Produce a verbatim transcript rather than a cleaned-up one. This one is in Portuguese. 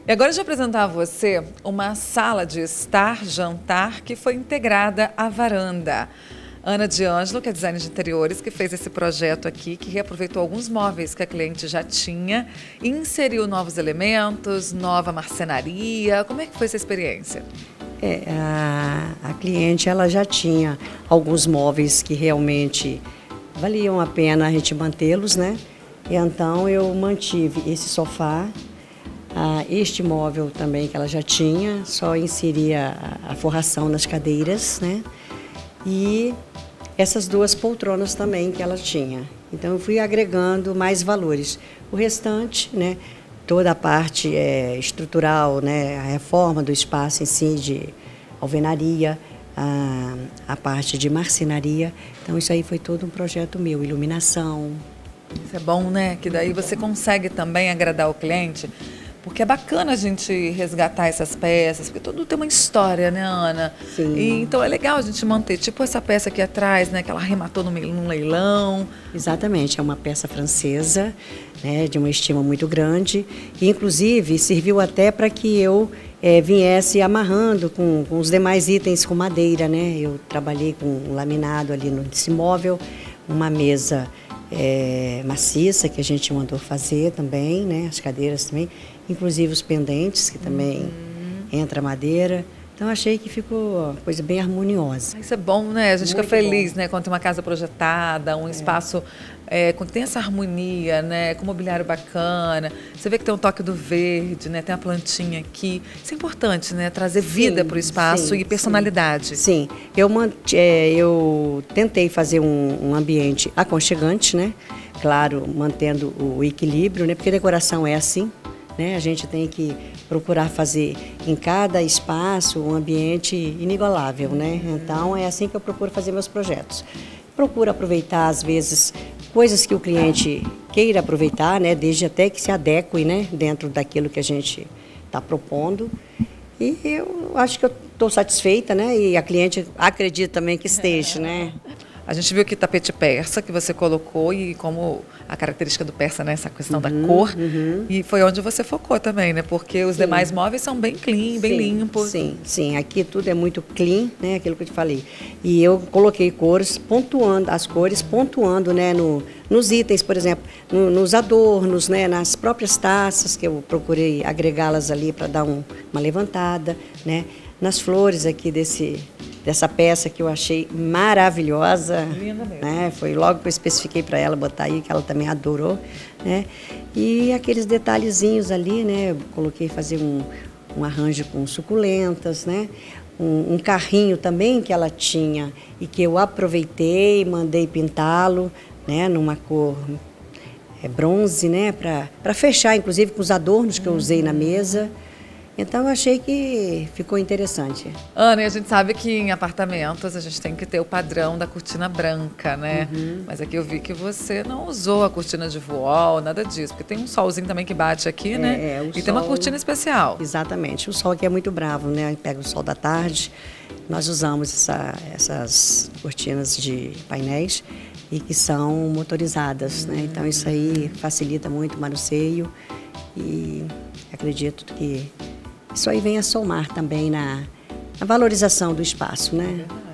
E agora eu vou apresentar a você uma sala de estar-jantar que foi integrada à varanda. Ana D'Angelo, que é designer de interiores, que fez esse projeto aqui, que reaproveitou alguns móveis que a cliente já tinha, inseriu novos elementos, nova marcenaria. Como é que foi essa experiência? É, a, a cliente ela já tinha alguns móveis que realmente valiam a pena a gente mantê-los, né? E então eu mantive esse sofá, ah, este móvel também que ela já tinha, só inseria a, a forração nas cadeiras, né? E essas duas poltronas também que ela tinha. Então eu fui agregando mais valores. O restante, né? Toda a parte é, estrutural, né? A reforma do espaço em si de alvenaria, a, a parte de marcenaria. Então isso aí foi todo um projeto meu, iluminação. Isso é bom, né? Que daí você consegue também agradar o cliente, porque é bacana a gente resgatar essas peças, porque tudo tem uma história, né, Ana? Sim. E, então é legal a gente manter, tipo essa peça aqui atrás, né, que ela arrematou no, num leilão. Exatamente, é uma peça francesa, né, de uma estima muito grande, e inclusive serviu até para que eu é, viesse amarrando com, com os demais itens com madeira, né? Eu trabalhei com um laminado ali nesse móvel, uma mesa É, maciça que a gente mandou fazer também, né? As cadeiras também, inclusive os pendentes que também uhum. entra madeira. Então achei que ficou uma coisa bem harmoniosa. Isso é bom, né? A gente Muito fica feliz, bom. né? Quando tem uma casa projetada, um é. espaço é, quando tem essa harmonia, né? Com mobiliário bacana. Você vê que tem um toque do verde, né? Tem a plantinha aqui. Isso é importante, né? Trazer sim, vida para o espaço sim, e personalidade. Sim, sim. Eu, é, eu tentei fazer um, um ambiente aconchegante, né? Claro, mantendo o equilíbrio, né? Porque decoração é assim. Né? A gente tem que procurar fazer em cada espaço um ambiente inigualável, né? Então é assim que eu procuro fazer meus projetos. Procuro aproveitar às vezes coisas que o cliente queira aproveitar, né? Desde até que se adeque, né? Dentro daquilo que a gente está propondo. E eu acho que eu estou satisfeita, né? E a cliente acredita também que esteja, né? A gente viu que tapete persa que você colocou e como a característica do persa, né, essa questão uhum, da cor, uhum. e foi onde você focou também, né, porque os sim. demais móveis são bem clean, sim, bem limpos. Sim, sim, aqui tudo é muito clean, né, aquilo que eu te falei. E eu coloquei cores, pontuando, as cores pontuando, né, no, nos itens, por exemplo, no, nos adornos, né, nas próprias taças, que eu procurei agregá-las ali para dar um, uma levantada, né, nas flores aqui desse... dessa peça que eu achei maravilhosa. Linda mesmo. Né? Foi logo que eu especifiquei para ela botar aí, que ela também adorou. Né? E aqueles detalhezinhos ali, né? Eu coloquei fazer um, um arranjo com suculentas, né? Um, um carrinho também que ela tinha e que eu aproveitei, mandei pintá-lo, né? Numa cor é, bronze, né? Para fechar, inclusive, com os adornos que eu usei na mesa. Então, eu achei que ficou interessante. Ana, e a gente sabe que em apartamentos a gente tem que ter o padrão da cortina branca, né? Uhum. Mas aqui eu vi que você não usou a cortina de voal, nada disso. Porque tem um solzinho também que bate aqui, é, né? É, o e sol... tem uma cortina especial. Exatamente. O sol aqui é muito bravo, né? Pega o sol da tarde. Nós usamos essa, essas cortinas de painéis e que são motorizadas, uhum. né? Então, isso aí facilita muito o manuseio e acredito que isso aí vem a somar também na, na valorização do espaço, né?